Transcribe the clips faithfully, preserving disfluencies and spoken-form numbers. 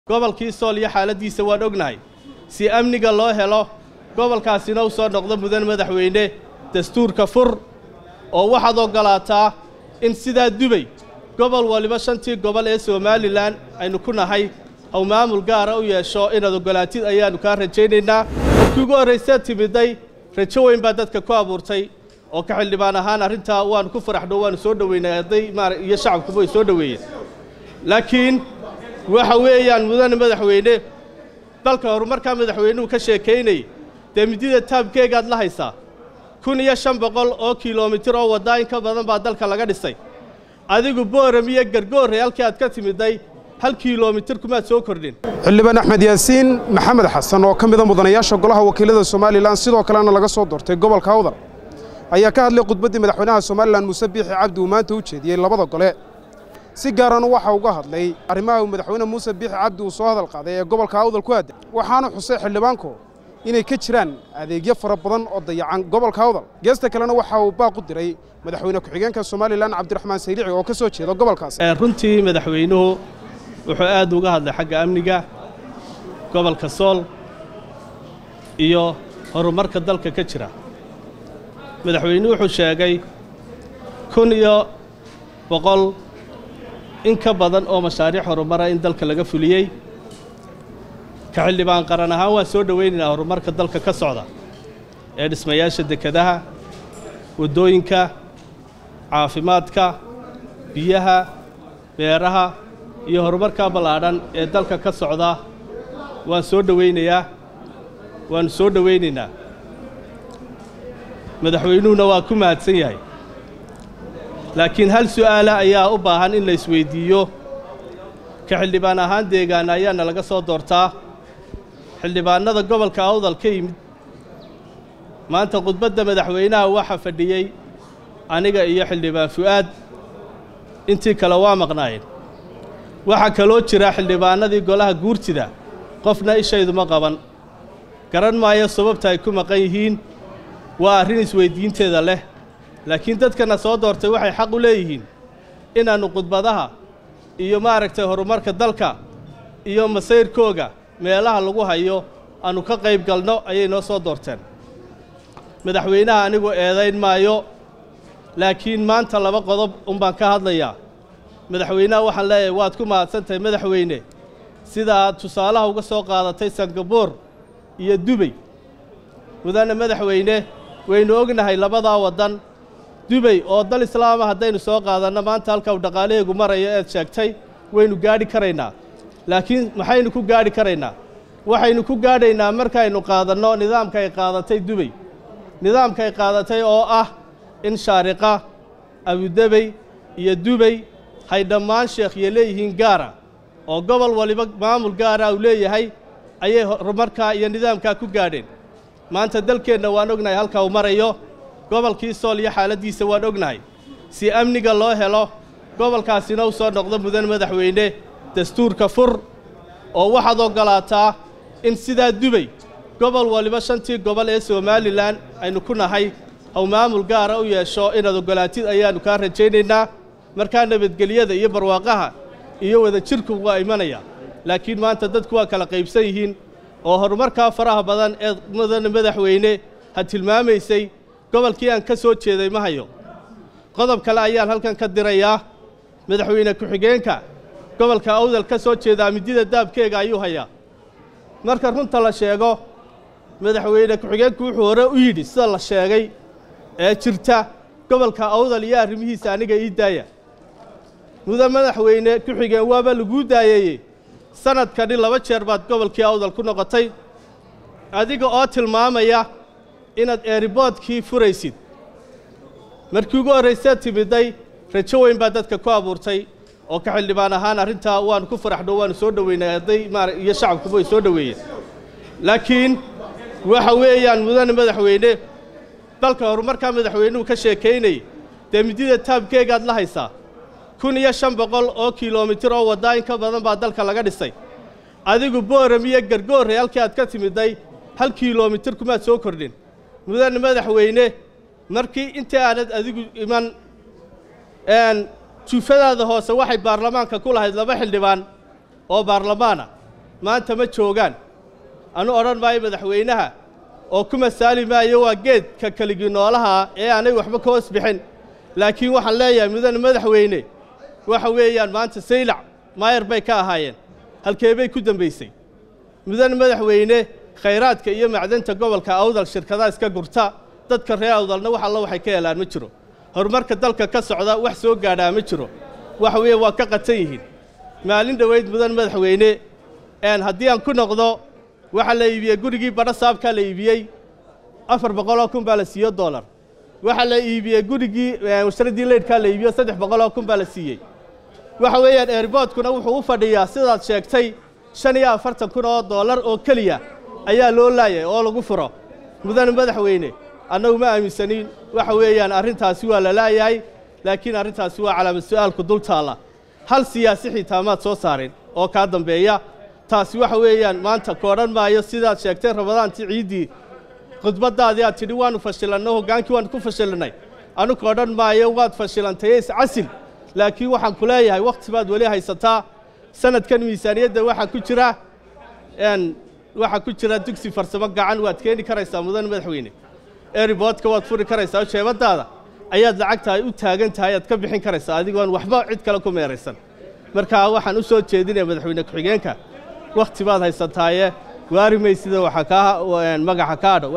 gobolkii Sool iyo xaaladiisa waan ognahay si amniga loo helo gobolkaasina uu soo noqdo mudan madaxweyne dastuurka fur oo waxaad ogolaataa in sida Dubai gobol waliba shantii gobol ee Soomaaliland aynu ku nahay aw maamul gaar ah u yeesho inaad ogolaatid ayaanu ka rajaynaynaa kugu horeysay timiday rajo weyn baa dadka ku abuurtay oo ka xildhibaan ahaan arinta waan ku faraxdo waan soo dhaweynaaday maar iyo shacabku way soo dhaweeyeen laakiin waxa weeyaan mudan madaxweyne dalka horumarka madaxweynuhu ka sheekeynay deemidida taabkeegaad la haysaa kun iyo shan boqol oo kiiloomitir oo wada in ka badan baa dalka laga dhisay adigu Booram iyo Gargoor halkii aad ka timiday hal kiiloomitir kuma soo kordhin xildhibaan Axmed Yaasiin Maxamed Xasan oo kamid ah mudanayaasha golaha wakiilada Soomaaliland sidoo kalena laga soo doortay gobolka Awdal ayaa ka hadlay khudbadii madaxweynaha Soomaaliland Muuse Biixi Cabdi uu maanta u jeediyay labada gole si gaar ah waxa uu ka hadlay arrimaha madaxweynaha Muuse Biixi Cabdi uu soo hadal qaaday ee gobolka Awdal ku aaday waxaana xusay xildhibaanku inay ka jiraan adeegyo fara badan oo dayacan gobolka Awdal geesta kalena waxa uu baaq u diray madaxweyne ku-xigeenka Soomaaliland Cabdiraxmaan Saylici oo ka soo jeeda gobolkaas runtii madaxweynuhu wuxuu aad uga hadlay xagga amniga gobolka Sool iyo horumarka dalka ka jira madaxweynuhu wuxuu sheegay kun iyo boqol in ka badan oo mashaariic horumar in dalka laga fuliyay ka xildhibaan qaran ahaan waa soo dhaweynaa horumarka dalka ka socda ee dhismayaasha dekedaha wadooyinka caafimaadka biyaha beeraha iyo horumarka ballaaran ee dalka ka socda waan soo dhaweynayaa waan soo dhaweynaynaa madaxweynuhuna waa ku mahadsan yahay laakiin hal su'aal ayaa u baahan in la isweydiiyo ka xildhibaan ahaan deegaan ayaana laga soo doortaa xildhibaanada gobolka Awdal ka yimid maanta khudbadda madaxweynaha waxa fadhiyay aniga iyo xildhibaan Fuaad intii kala waa maqnaayeen waxa kaloo jira xildhibaanadii golaha guurtida qofna ishaydu ma qaban garan maayo sababta ay ku maqan yihiin waa arrin isweydiinteeda leh laakiin dadkana soo doortay waxay xaq u leeyihiin inaanu khudbadaha iyo maaragtay horumarka dalka iyo masayrkooga meelaha lagu hayo aanu ka qayb galno ayay noo soo doorteen madaxweynaha anigu eedayn maayo laakiin maanta laba qodob un baan ka hadlayaa madaxweynaha waxaan leeyahay waad ku mahadsantahay madaxweyne sida aad tusaalaha uga soo qaadatay Singapore iyo Dubai mudane madaxweyne waynu ognahay labada wadan Dubai oo dal islaam ah hadaynu soo qaadano maanta halka uu dhaqaaleegu marayo ee sheegtay waynu gaari karaynaa laakiin maxaynu ku gaari karaynaa waxaynu ku gaadhaynaa markaynu qaadano nidaamka ay qaadatay Dubai nidaamka ay qaadatay oo ah in shaariqa Abu Dhabi iyo Dubai hay dhammaan sheekhiye leeyihiin gaara oo gobol waliba maamul gaar ah u leeyahay ayay horumarka iyo nidaamka ku gaadheen maanta dalkeena waan ognahay halka uu marayo gobolkii Sool iyo xaaladiisa waan ognahay si amniga loo helo gobolkaasina uu soo noqdo mudan madaxweyne dastuurka fur oo waxaad ogolaataa in sida Dubai gobol waliba shantii gobol ee Soomaaliland aynu ku nahay aw maamul gaar ah u yeesho inaad ogolaatid ayaanu ka rajaynaynaa markaa nabadgelyada iyo barwaaqaha iyo wada jirku waa imanaya laakiin maanta dadku waa kala qaybsan yihiin oo horumarka faraha badan ee mudan madaxweyne ha tilmaamaysay gobolkii aan ka soo jeeday ma hayo qodob kale ayaan halkan ka dirayaa madaxweyne ku-xigeenka gobolka Awdal ka soo jeeda midida daabkeega ayuu hayaa marka runta la sheego madaxweyne ku-xigeenku wuxuu hore u yidhi sida la sheegay ee jirta gobolka Awdal iyo arrimihiisa aniga ii daaya mudan madaxweyne ku-xigeen waaba lagu daayay sanadkani laba jeer baad gobolkii Awdal ku noqotay adiga oo tilmaamaya inaad airportkii furaysid markii ugu horeysay timiday rajo weyn baa dadka ku abuurtay oo ka xildhibaan ahaan arinta waan ku faraxdo waan soo dhaweynaaday maar iyo shacabku way soo dhaweeyeen laakiin waxa weeyaan mudan madaxweyne dalka horumarka madaxweynuhu ka sheekeynay deemidida taabkeegaad la haysaa kun iyo shan boqol oo kiiloomitir oo wada in ka badan baa dalka laga dhisay adigu Booram iyo Gargoor halkii aad ka timiday hal kiiloomitir kuma soo kordhin mudan madaxweyne markii inta aanad adigu iman een juufadaada hoose waxay baarlamaanka ku lahayd laba xildhibaan oo baarlamaana maanta ma joogaan anu odhan maayo madaxweynaha oo kuma saali maayo waa geedka kaligii noolaha ee aanay waxba ka hoos bixin laakiin waxaan leeyahay mudane madaxweyne waxa weeyaan maanta saylac maayar bay ka ahaayeen halkee bay ku dambaysay mudane madaxweyne khayraadka iyo macdanta gobolka awdal shirkadaha iska gurta dadka reer awdalna wax alla waxay ka helaan ma jiro horumarka dalka ka socda wax soo gaadhaa ma jiro waxa weeye waa ka qatan yihiin maalin dhoweyd mudane madaxweyne een haddii aan ku noqdo waxa la iibiyey gurigii badha saabkaa la iibiyey afar boqol oo kun baa la siiyo dollar waxa la iibiyey gurigii washaradii leydhkaa la iibiyo saddex boqol oo kun baa la siiyey waxa weeyaan airportkuna wuxuu u fadhiyaa sidaad sheegtay shan iyo afartan kun oo dollar oo keliya ayaa loo laayay oo lagu furo mudane madaxweyne annagu ma aaminsaniin waxa weeyaan arrintaasi waa la laayahay laakiin arrintaasi waa calaamad su'aalku dul taalla hal siyaasi xitaa maad soo saarin oo kaa dambeeya taasi waxa weeyaan maanta ka odhan maayo sidaad sheegtay ramadaantii ciiddii khudbaddaadii aad tidhi waannu fashilannay hoggaankii waannu ku fashilannay anu ka odhan maayo waad fashilantay iscasil laakiin waxaan ku leeyahay wakhti baad weli haysataa sanadkan miisaaniyadda waxaa ku jira n waxaa ku jira dugsi farsamo gacan waad keeni karaysaa mudane madaxweyne airportka waad furi karaysaa jeebaddaada ayaad lacagta ay u taagan tahay aad ka bixin karaysaa adigoon waxba cid kale ku meeraysan markaa waxaan u soo jeedinaya madaxweyne ku-xigeenka wakhti baad haysataaye waari maysida waxa kaa magaca ka adho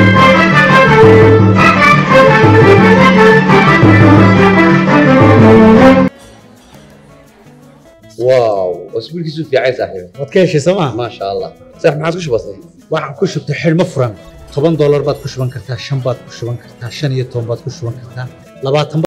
واو اسبوعك يسوي في عايز صاحبي waad ka heshay sooma ما شاء الله صح ما عاد كش بسيط waxaan ku shubtay xidhmo furan toban dollar baad ku shuban kartaa shan baad ku shuban kartaa shan iyo toban baad ku shuban kartaa labaatan